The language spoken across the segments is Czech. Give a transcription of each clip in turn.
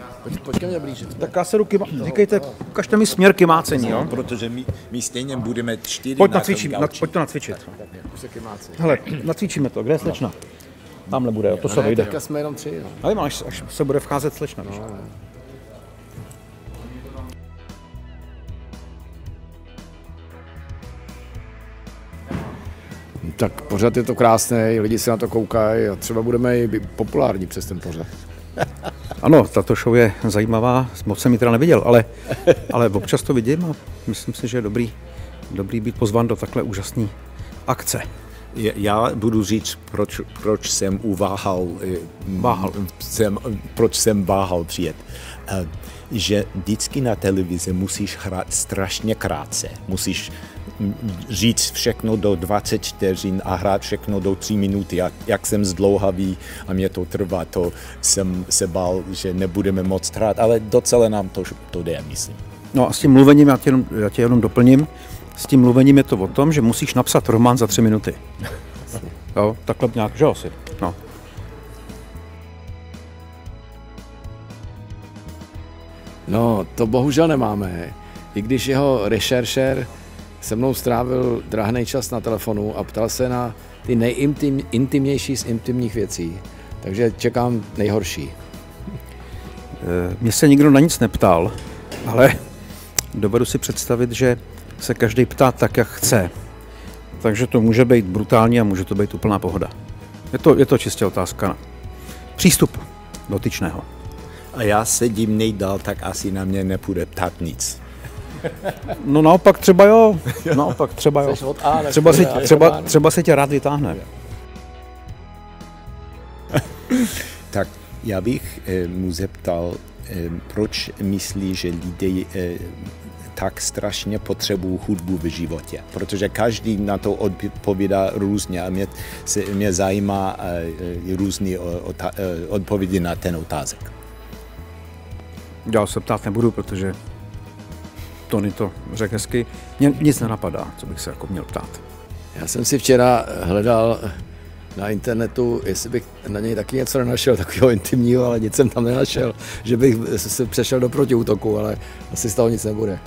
Pojď ke mně blíže. Tak já se ruky, říkejte, ukažte mi směr kymácení, jo? Protože my stejně budeme 4 Pojď pojď to nacvičit. Už se kymáci. Hele, nacvičíme to, kde je slečna? Tamhle bude, jo, to se dojde. Teďka jsme jenom 3, no. Ale až se bude vcházet slečna, víš? Tak pořád je to krásný, lidi se na to koukají a třeba budeme i populární přes ten pořad. Ano, tato show je zajímavá, moc jsem ji teda neviděl, ale občas to vidím a myslím si, že je dobrý být pozván do takhle úžasné akce. Já budu říct, proč jsem proč jsem váhal přijet. Že vždycky na televizi musíš hrát strašně krátce. Musíš říct všechno do 20 vteřin a hrát všechno do 3 minuty. Jak jsem zdlouhavý a mě to trvá, to jsem se bál, že nebudeme moc hrát, ale docela nám to jde, myslím. No a s tím mluvením, já tě jenom doplním, s tím mluvením je to o tom, že musíš napsat román za 3 minuty. Jo, takhle nějak, že asi. No. No, to bohužel nemáme. I když jeho rešeršér se mnou strávil drahný čas na telefonu a ptal se na ty nejintimnější z intimních věcí. Takže čekám nejhorší. Mně se nikdo na nic neptal, ale dovedu si představit, že se každý ptá tak, jak chce. Takže to může být brutální a může to být úplná pohoda. Je to čistě otázka přístupu dotyčného. A já sedím nejdál, tak asi na mě nepůjde ptát nic. No naopak třeba jo. Třeba se tě rád vytáhne. Tak já bych mu zeptal, proč myslí, že lidé tak strašně potřebují hudbu v životě. Protože každý na to odpovídá různě a mě zajímá různé odpovědi na ten otázek. Já se ptát nebudu, protože Tony to řekl hezky. Mně nic nenapadá, co bych se jako měl ptát. Já jsem si včera hledal na internetu, jestli bych na něj taky něco nenašel, takového intimního, ale nic jsem tam nenašel, že bych se přešel do protiútoku, ale asi z toho nic nebude.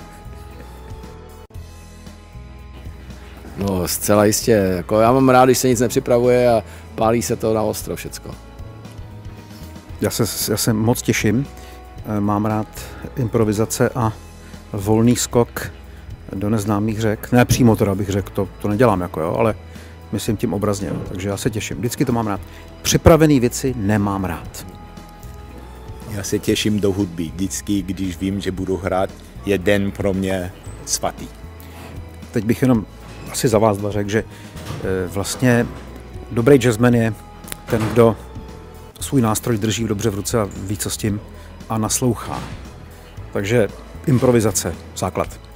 No, zcela jistě. Jako já mám rád, když se nic nepřipravuje a pálí se to na ostro všecko. Já se moc těším. Mám rád improvizace a volný skok do neznámých řek. Ne přímo teda bych řekl, to nedělám, jako jo, ale myslím tím obrazně. Jo. Takže já se těším. Vždycky to mám rád. Připravené věci nemám rád. Já se těším do hudby. Vždycky, když vím, že budu hrát, je den pro mě svatý. Teď bych jenom asi za vás dva řekl, že vlastně dobrý jazzman je ten, kdo svůj nástroj drží dobře v ruce a ví, co s tím a naslouchá. Takže improvizace, základ.